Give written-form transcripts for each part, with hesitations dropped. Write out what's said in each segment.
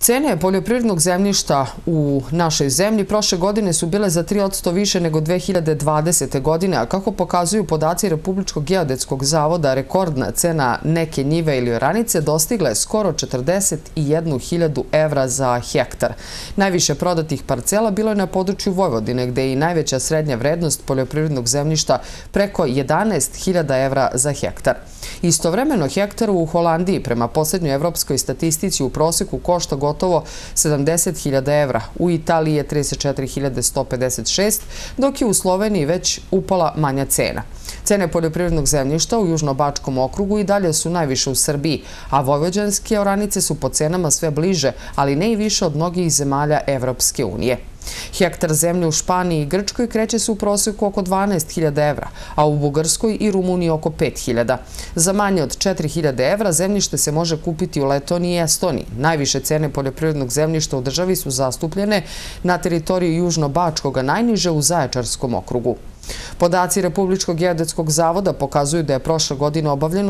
Cene poljoprivrednog zemljišta u našoj zemlji prošle godine su bile za 3% više nego 2020. godine, a kako pokazuju podaci Republičkog geodetskog zavoda, rekordna cena neke njive ili oranice dostigla je skoro 41.000 evra za hektar. Najviše prodatih parcela bilo je na području Vojvodine, gde je i najveća srednja vrednost poljoprivrednog zemljišta preko 11.000 evra za hektar. Istovremeno, hektar u Holandiji prema poslednjoj evropskoj statistici u proseku košta gotovo 70.000 evra. U Italiji je 34.156, dok je u Sloveniji već upala manja cena. Cene poljoprivrednog zemljišta u Južnobačkom okrugu i dalje su najviše u Srbiji, a vojvođanske oranice su po cenama sve bliže, ali ne i više od mnogih zemalja Evropske unije. Hektar zemlje u Španiji i Grčkoj kreće se u proseku oko 12.000 evra, a u Bugarskoj i Rumuniji oko 5.000. Za manje od 4.000 evra zemljište se može kupiti u Letoniji i Estoniji. Najviše cene poljoprivrednog zemljišta u državi su zastupljene na teritoriji Južnobačkog, a najniže u Zaječarskom okrugu. Podaci Republičkog geodetskog zavoda pokazuju da je prošle godine obavljeno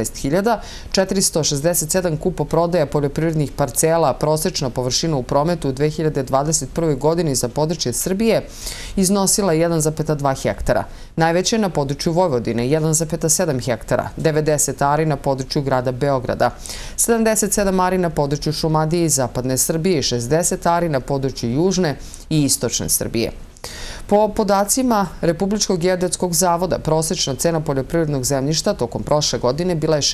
17.467 kupoprodaja poljoprivrednih parcela, a prosečna površina u prometu u 2021. godini za područje Srbije iznosila 1,2 hektara. Najveće je na području Vojvodine 1,7 hektara, 90 ari na području grada Beograda, 77 ari na području Šumadije i Zapadne Srbije i 60 ari na području Južne i Istočne Srbije. Po podacima Republičkog geodetskog zavoda, prosečna cena poljoprivrednog zemljišta tokom prošle godine bila je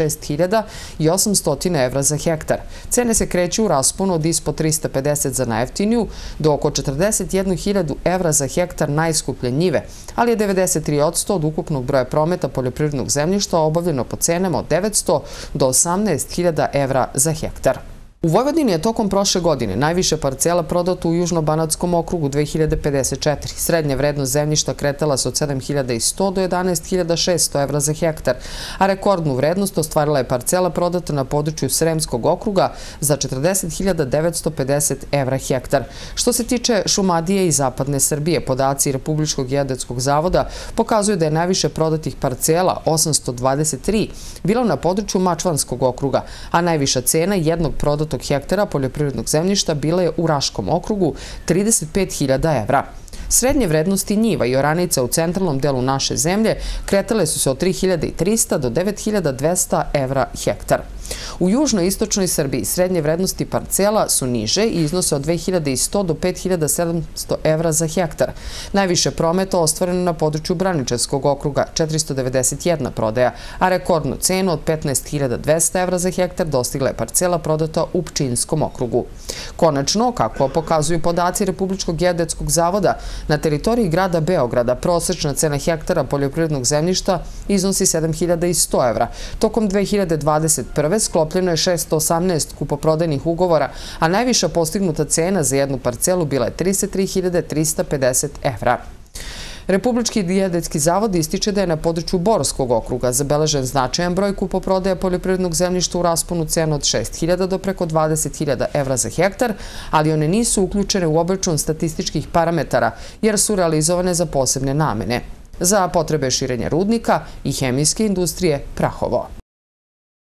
6.800 evra za hektar. Cene se kreću u rasponu od ispod 350 za najjeftiniju do oko 41.000 evra za hektar najskuplje njive, ali je 93% od ukupnog broja prometa poljoprivrednog zemljišta obavljeno po cenama od 900 do 18.000 evra za hektar. U Vojvodini je tokom prošle godine najviše parcela prodato u Južnobanatskom okrugu 2054. Srednja vrednost zemljišta kretala se od 7.100 do 11.600 evra za hektar, a rekordnu vrednost ostvarila je parcela prodata na području Sremskog okruga za 40.950 evra hektar. Što se tiče Šumadije i Zapadne Srbije, podaci Republičkog geodetskog zavoda pokazuju da je najviše prodatih parcela, 823, bilo na području Mačvanskog okruga, a najviša cena jednog prodatog hektara poljoprivrednog zemljišta bila je u Raškom okrugu 35.000 evra. Srednje vrednosti njiva i oranica u centralnom delu naše zemlje kretale su se od 3.300 do 9.200 evra hektar. U južno-istočnoj Srbiji srednje vrednosti parcela su niže i iznose od 2.100 do 5.700 evra za hektar. Najviše prometa ostvareno na području Braničevskog okruga, 491 prodaja, a rekordnu cenu od 15.200 evra za hektar dostigla je parcela prodata u Pčinjskom okrugu. Konačno, kako pokazuju podaci Republičkog geodetskog zavoda, na teritoriji grada Beograda prosečna cena hektara poljoprivrednog zemljišta iznosi 7.100 evra. Tokom 2021. sklopljeno je 618 kupoprodajnih ugovora, a najviša postignuta cena za jednu parcelu bila je 33.350 evra. Republički geodetski zavod ističe da je na području Borskog okruga zabeležen značajan broj kupoprodaja poljoprivrednog zemljišta u rasponu cena od 6.000 do preko 20.000 evra za hektar, ali one nisu uključene u obračun statističkih parametara jer su realizovane za posebne namene, za potrebe širenja rudnika i hemijske industrije Prahovo.